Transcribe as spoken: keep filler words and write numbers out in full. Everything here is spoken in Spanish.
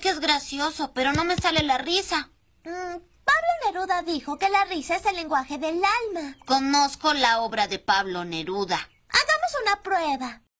que es gracioso, pero no me sale la risa. Mm, Pablo Neruda dijo que la risa es el lenguaje del alma. Conozco la obra de Pablo Neruda. Hagamos una prueba.